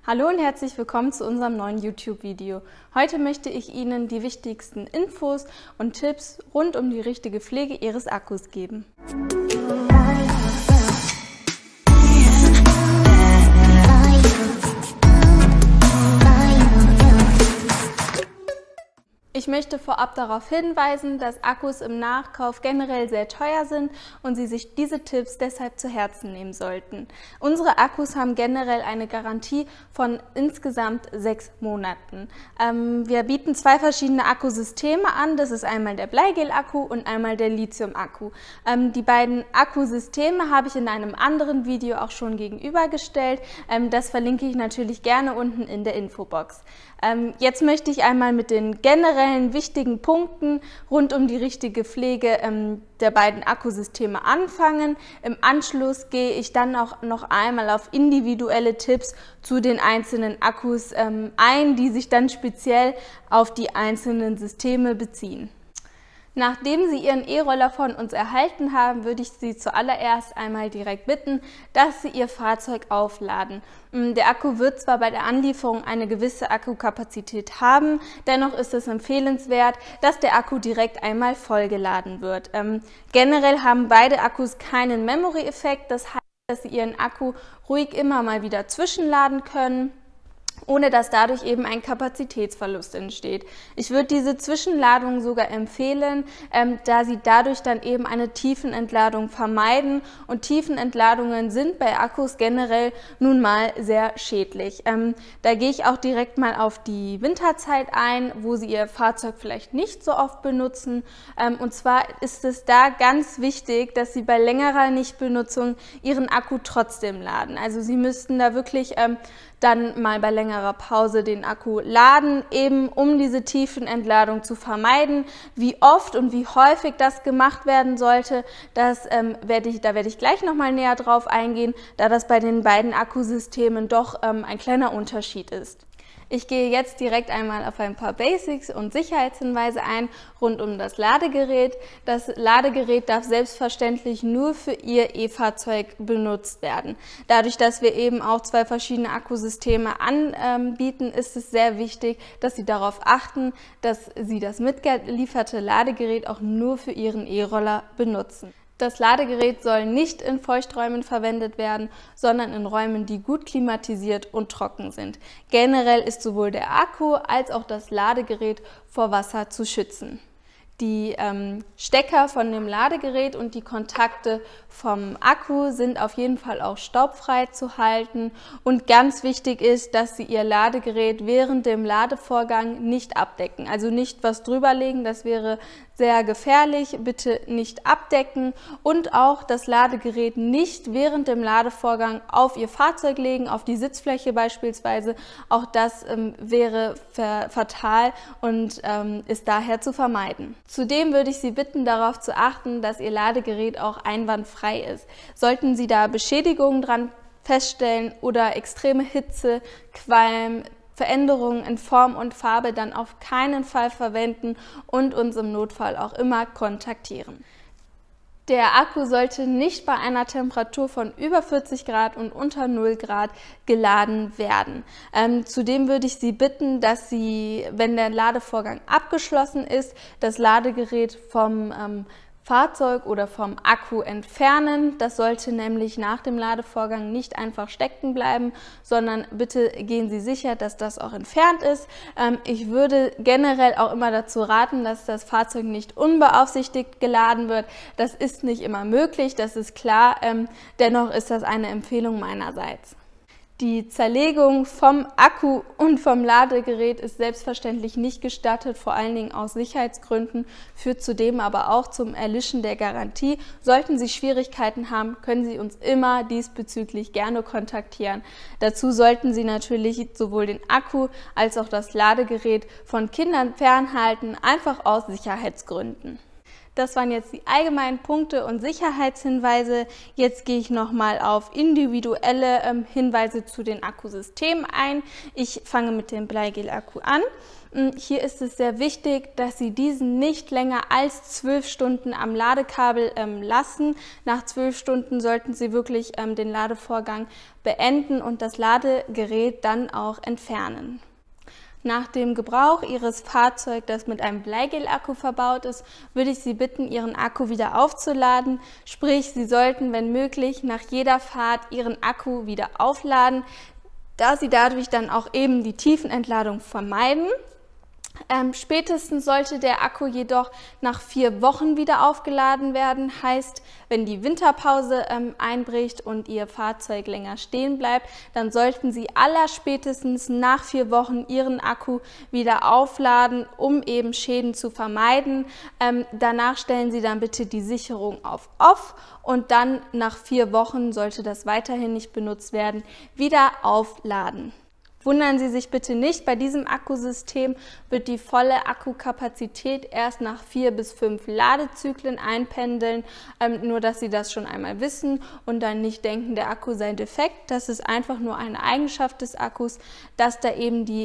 Hallo und herzlich willkommen zu unserem neuen YouTube-Video. Heute möchte ich Ihnen die wichtigsten Infos und Tipps rund um die richtige Pflege Ihres Akkus geben. Ich möchte vorab darauf hinweisen, dass Akkus im Nachkauf generell sehr teuer sind und Sie sich diese Tipps deshalb zu Herzen nehmen sollten. Unsere Akkus haben generell eine Garantie von insgesamt 6 Monaten. Wir bieten 2 verschiedene Akkusysteme an. Das ist einmal der Bleigel-Akku und einmal der Lithium-Akku. Die beiden Akkusysteme habe ich in einem anderen Video auch schon gegenübergestellt. Das verlinke ich natürlich gerne unten in der Infobox. Jetzt möchte ich einmal mit den generellen wichtigen Punkten rund um die richtige Pflege der beiden Akkusysteme anfangen. Im Anschluss gehe ich dann auch noch einmal auf individuelle Tipps zu den einzelnen Akkus ein, die sich dann speziell auf die einzelnen Systeme beziehen. Nachdem Sie Ihren E-Roller von uns erhalten haben, würde ich Sie zuallererst einmal direkt bitten, dass Sie Ihr Fahrzeug aufladen. Der Akku wird zwar bei der Anlieferung eine gewisse Akkukapazität haben, dennoch ist es empfehlenswert, dass der Akku direkt einmal vollgeladen wird. Generell haben beide Akkus keinen Memory-Effekt, das heißt, dass Sie Ihren Akku ruhig immer mal wieder zwischenladen können, ohne dass dadurch eben ein Kapazitätsverlust entsteht. Ich würde diese Zwischenladung sogar empfehlen, da Sie dadurch dann eben eine Tiefenentladung vermeiden, und Tiefenentladungen sind bei Akkus generell nun mal sehr schädlich. Da gehe ich auch direkt mal auf die Winterzeit ein, wo Sie Ihr Fahrzeug vielleicht nicht so oft benutzen. Und zwar ist es da ganz wichtig, dass Sie bei längerer Nichtbenutzung Ihren Akku trotzdem laden. Also Sie müssten da wirklich dann mal bei längerer Pause den Akku laden, eben um diese Tiefenentladung zu vermeiden. Wie oft und wie häufig das gemacht werden sollte, da werde ich gleich nochmal näher drauf eingehen, da das bei den beiden Akkusystemen doch ein kleiner Unterschied ist. Ich gehe jetzt direkt einmal auf ein paar Basics und Sicherheitshinweise ein rund um das Ladegerät. Das Ladegerät darf selbstverständlich nur für Ihr E-Fahrzeug benutzt werden. Dadurch, dass wir eben auch 2 verschiedene Akkusysteme anbieten, ist es sehr wichtig, dass Sie darauf achten, dass Sie das mitgelieferte Ladegerät auch nur für Ihren E-Roller benutzen. Das Ladegerät soll nicht in Feuchträumen verwendet werden, sondern in Räumen, die gut klimatisiert und trocken sind. Generell ist sowohl der Akku als auch das Ladegerät vor Wasser zu schützen. Die Stecker von dem Ladegerät und die Kontakte vom Akku sind auf jeden Fall auch staubfrei zu halten, und ganz wichtig ist, dass Sie Ihr Ladegerät während dem Ladevorgang nicht abdecken, also nicht was drüberlegen, das wäre sehr gefährlich, bitte nicht abdecken, und auch das Ladegerät nicht während dem Ladevorgang auf Ihr Fahrzeug legen, auf die Sitzfläche beispielsweise, auch das wäre fatal und ist daher zu vermeiden. Zudem würde ich Sie bitten, darauf zu achten, dass Ihr Ladegerät auch einwandfrei ist. Sollten Sie da Beschädigungen dran feststellen oder extreme Hitze, Qualm, Veränderungen in Form und Farbe, dann auf keinen Fall verwenden und uns im Notfall auch immer kontaktieren. Der Akku sollte nicht bei einer Temperatur von über 40 Grad und unter 0 Grad geladen werden. Zudem würde ich Sie bitten, dass Sie, wenn der Ladevorgang abgeschlossen ist, das Ladegerät vom Fahrzeug oder vom Akku entfernen. Das sollte nämlich nach dem Ladevorgang nicht einfach stecken bleiben, sondern bitte gehen Sie sicher, dass das auch entfernt ist. Ich würde generell auch immer dazu raten, dass das Fahrzeug nicht unbeaufsichtigt geladen wird. Das ist nicht immer möglich, das ist klar. Dennoch ist das eine Empfehlung meinerseits. Die Zerlegung vom Akku und vom Ladegerät ist selbstverständlich nicht gestattet, vor allen Dingen aus Sicherheitsgründen, führt zudem aber auch zum Erlischen der Garantie. Sollten Sie Schwierigkeiten haben, können Sie uns immer diesbezüglich gerne kontaktieren. Dazu sollten Sie natürlich sowohl den Akku als auch das Ladegerät von Kindern fernhalten, einfach aus Sicherheitsgründen. Das waren jetzt die allgemeinen Punkte und Sicherheitshinweise. Jetzt gehe ich nochmal auf individuelle Hinweise zu den Akkusystemen ein. Ich fange mit dem Bleigel-Akku an. Hier ist es sehr wichtig, dass Sie diesen nicht länger als 12 Stunden am Ladekabel lassen. Nach 12 Stunden sollten Sie wirklich den Ladevorgang beenden und das Ladegerät dann auch entfernen. Nach dem Gebrauch Ihres Fahrzeugs, das mit einem Bleigel-Akku verbaut ist, würde ich Sie bitten, Ihren Akku wieder aufzuladen. Sprich, Sie sollten, wenn möglich, nach jeder Fahrt Ihren Akku wieder aufladen, da Sie dadurch dann auch eben die Tiefenentladung vermeiden. Spätestens sollte der Akku jedoch nach 4 Wochen wieder aufgeladen werden. Heißt, wenn die Winterpause einbricht und Ihr Fahrzeug länger stehen bleibt, dann sollten Sie allerspätestens nach 4 Wochen Ihren Akku wieder aufladen, um eben Schäden zu vermeiden. Danach stellen Sie dann bitte die Sicherung auf Off und dann nach 4 Wochen, sollte das weiterhin nicht benutzt werden, wieder aufladen. Wundern Sie sich bitte nicht, bei diesem Akkusystem wird die volle Akkukapazität erst nach 4 bis 5 Ladezyklen einpendeln, nur dass Sie das schon einmal wissen und dann nicht denken, der Akku sei defekt. Das ist einfach nur eine Eigenschaft des Akkus, dass da eben die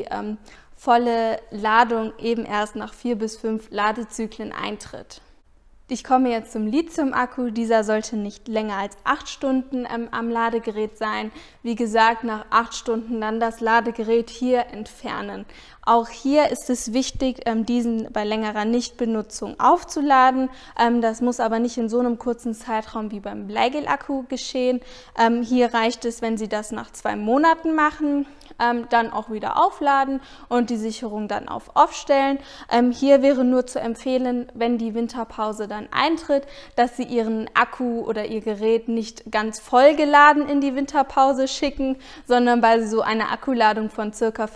volle Ladung eben erst nach 4 bis 5 Ladezyklen eintritt. Ich komme jetzt zum Lithium-Akku. Dieser sollte nicht länger als 8 Stunden am Ladegerät sein. Wie gesagt, nach 8 Stunden dann das Ladegerät hier entfernen. Auch hier ist es wichtig, diesen bei längerer Nichtbenutzung aufzuladen. Das muss aber nicht in so einem kurzen Zeitraum wie beim Bleigel-Akku geschehen. Hier reicht es, wenn Sie das nach 2 Monaten machen, dann auch wieder aufladen und die Sicherung dann auf Off stellen. Hier wäre nur zu empfehlen, wenn die Winterpause dann eintritt, dass Sie Ihren Akku oder Ihr Gerät nicht ganz voll geladen in die Winterpause schicken, sondern bei so einer Akkuladung von ca.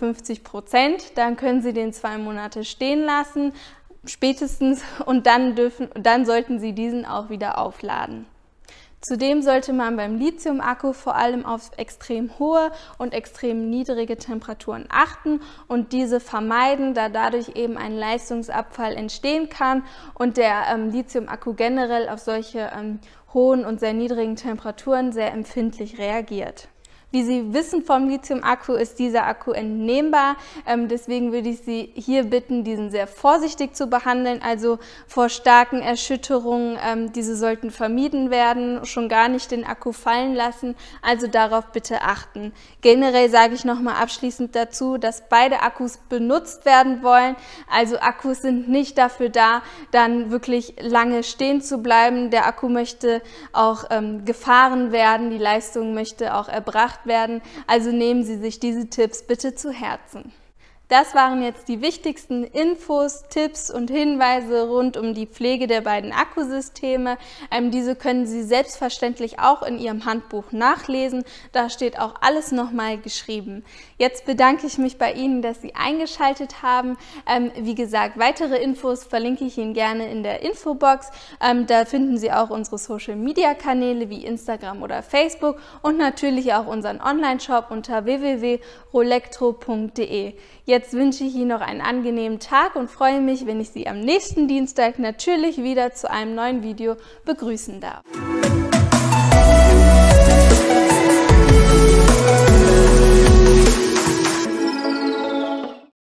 50%. Dann können Sie den 2 Monate stehen lassen, spätestens, und dann sollten Sie diesen auch wieder aufladen. Zudem sollte man beim Lithium-Akku vor allem auf extrem hohe und extrem niedrige Temperaturen achten und diese vermeiden, da dadurch eben ein Leistungsabfall entstehen kann und der Lithium-Akku generell auf solche hohen und sehr niedrigen Temperaturen sehr empfindlich reagiert. Wie Sie wissen vom Lithium-Akku ist dieser Akku entnehmbar, deswegen würde ich Sie hier bitten, diesen sehr vorsichtig zu behandeln, also vor starken Erschütterungen, diese sollten vermieden werden, schon gar nicht den Akku fallen lassen, also darauf bitte achten. Generell sage ich nochmal abschließend dazu, dass beide Akkus benutzt werden wollen, also Akkus sind nicht dafür da, dann wirklich lange stehen zu bleiben, der Akku möchte auch gefahren werden, die Leistung möchte auch erbracht werden. Also nehmen Sie sich diese Tipps bitte zu Herzen. Das waren jetzt die wichtigsten Infos, Tipps und Hinweise rund um die Pflege der beiden Akkusysteme. Diese können Sie selbstverständlich auch in Ihrem Handbuch nachlesen. Da steht auch alles nochmal geschrieben. Jetzt bedanke ich mich bei Ihnen, dass Sie eingeschaltet haben. Wie gesagt, weitere Infos verlinke ich Ihnen gerne in der Infobox. Da finden Sie auch unsere Social-Media-Kanäle wie Instagram oder Facebook und natürlich auch unseren Online-Shop unter www.rolectro.de. Jetzt wünsche ich Ihnen noch einen angenehmen Tag und freue mich, wenn ich Sie am nächsten Dienstag natürlich wieder zu einem neuen Video begrüßen darf.